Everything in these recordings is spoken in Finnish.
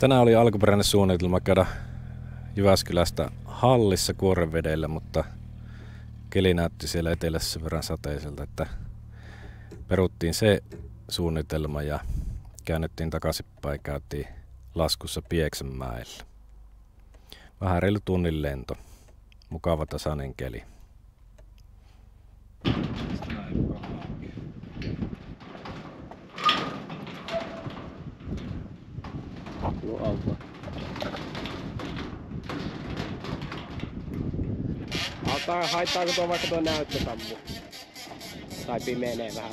Tänään oli alkuperäinen suunnitelma käydä Jyväskylästä Hallissa Kuorrenvedellä, mutta keli näytti siellä etelässä sen verran sateiselta, että peruttiin se suunnitelma ja käännyttiin takaisinpäin, käytiin laskussa Pieksämäellä. Vähän reilu tunnin lento. Mukava tasainen keli. Haittaako tuo vaikka tuo näyttötammu? Tai pimenee vähän?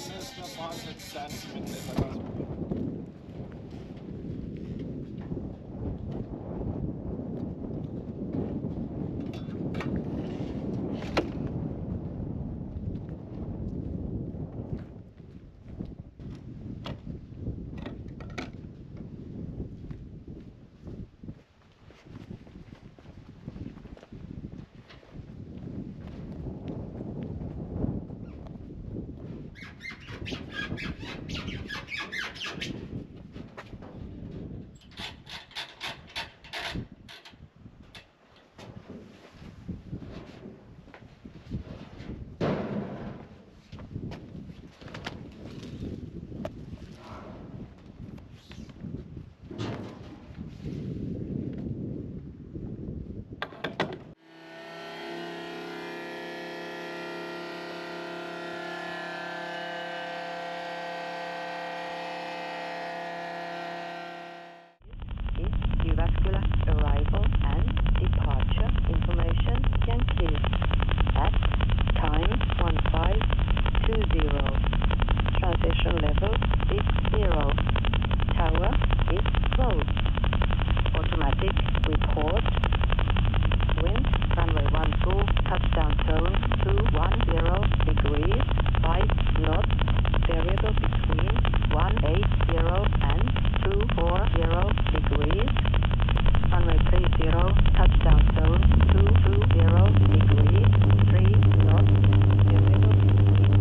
Jyväskylä arrival and departure information Yankee at time 1520. Transition level 60. Tower is closed. Automatic report. Wind runway 12, touchdown zone 210 degrees, 5 knots, variable between 180 and 240 degrees. Runway 30, touchdown zone 220 degrees, 3 knots, variable between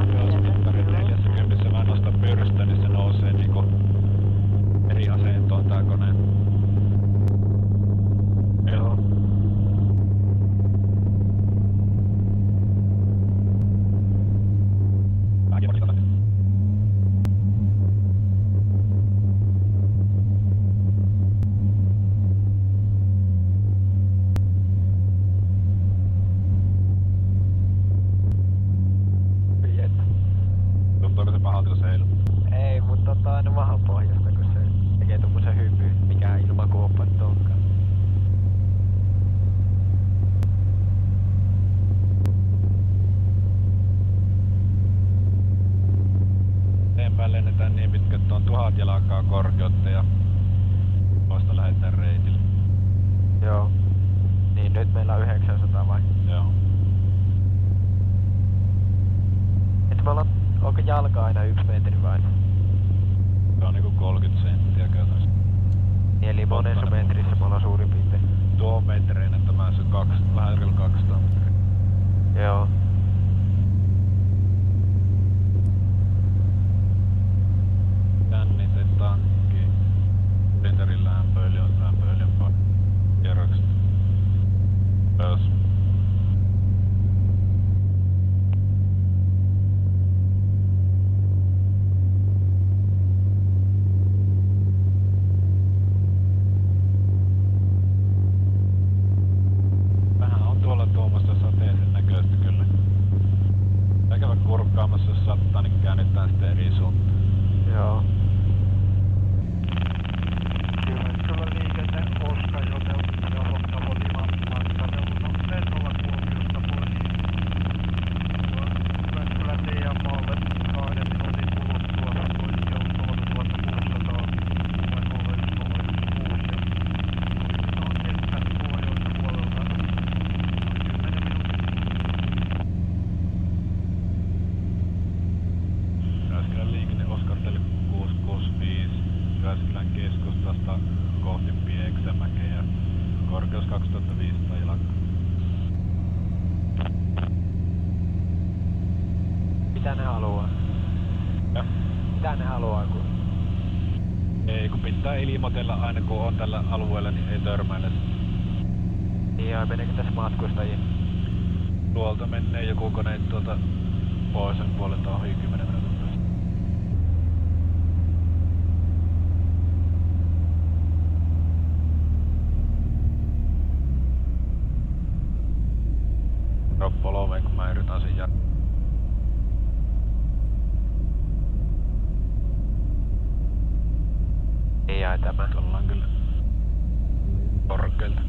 170. Mä nostan pyörystä, niin se nousee niinku eri asentoon tää kone. Joo. Tuntuuko se pahalta, kun se ei Ei, mutta ottaa aina mahan pohjasta, kun se tekee tommosen hymy, mikä ilmakuoppa nyt onkaan. eteenpäin lennetään niin pitkä, että on 1000 jalkaa korkeutta ja vasta lähdetään reitille. Joo. Niin nyt meillä on 900 vai? Joo. Et me ollaan, onko jalka aina 1 metri vai? Se on niinku 30 senttiä käytännössä. Eli monessa metrissä me ollaan suurin piirtein. Tuo on metreinä, tämä se vähän reilu 200 metriä. Joo. Jännite, tankki, Winterin lämpööljy on kierrokset. Ylös. Vähän on tuolla tuommoista sateisen näköistä kyllä. Pitää käydä kurkkaamassa, jos sattaa, niin käännetään sitten eri suuntaan. Joo. Jyväskylä liikenne Oska Johottamo Liman matkalla lennolla Kuopiosta pois. Jyväskylän TMAlle 2 minuutin kuluttua poikkeus 3600 on kenttä pohjoispuolelta 10 minuuttia. Jyväskylän liikenne Oskarteli 665 Jyväskylän keskustasta kohti Pieksämäkeä. Korkeus 2500 jalkaa. Mitä ne haluaa? Ja? Mitä ne haluaa kun? Ei kun pitää pitää ilmoitella aina kun on tällä alueella, niin ei törmäile. Ja meneekö tässä matkustajia? Tuolta menee joku kone tuolta pohjoisen puolelta ohi 10 minuutin päästä. Roppo loveen, kun mä yritän sen jatkaa. Ei jää tämä. Ollaan kyllä korkealta.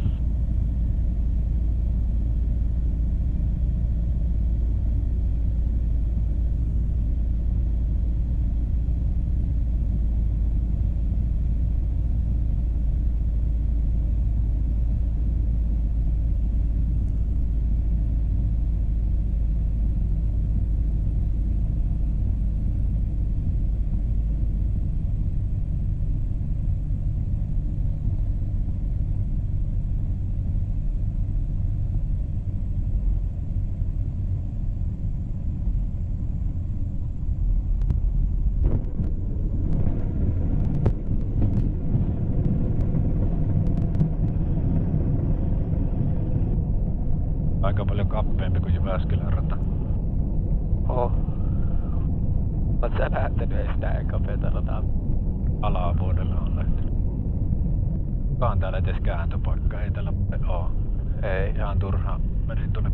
Aika paljon kappeampi kuin Jyväskylän rata. Oho. Oot sä nähtänyt sitä kapeeta rataa? Alavuodelle on lähtenyt. Kukaan täällä edes kääntöpaikka, ei täällä oo. Ei. Ihan turhaan menin tuonne.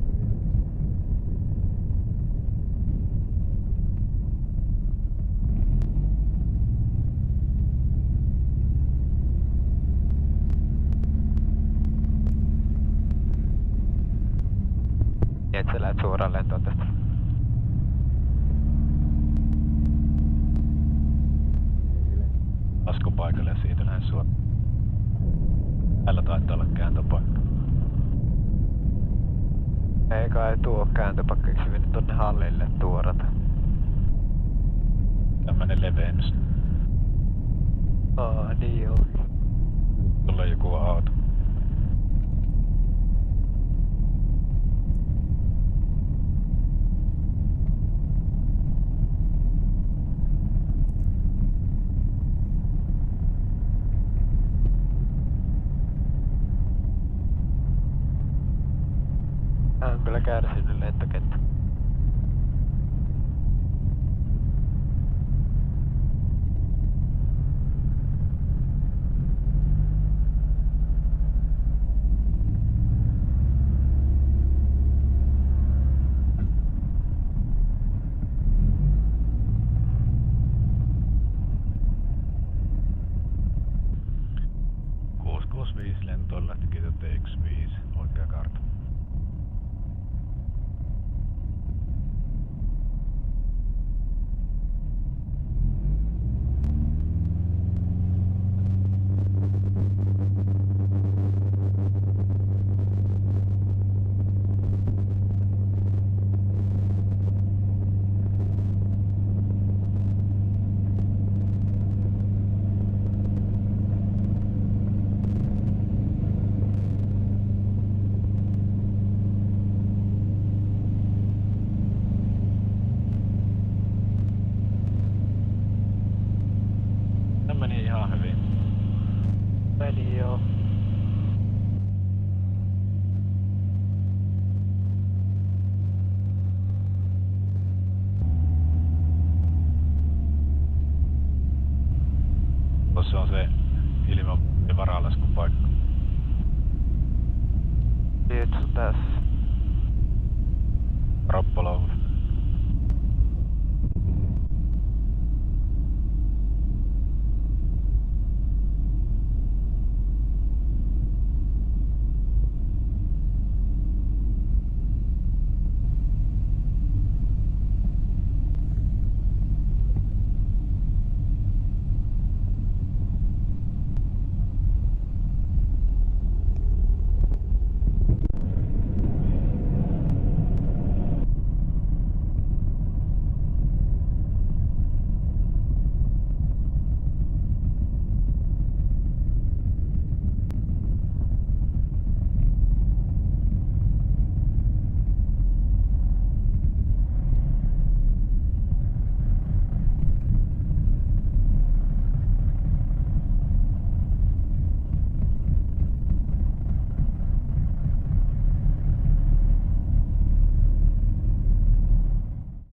Et sä lähet suoraan lentoon tästä. Laskupaikalle ja siitä lähden suoraan. Täällä taitaa olla kääntöpaikka. Ei kai tuo kääntöpaikkaksi mennä tonne hallille tuorata. Tämmönen levennys. Niin joo. Tulee joku auto. Tää on kyllä kärsinyt lentokenttä. Lentoon lähti kiitotte X5, oikea kartta. Meni ihan hyvin. Meni joo. Tuossa on se ilman varalaskun paikka. Nyt on tässä. Roppolov.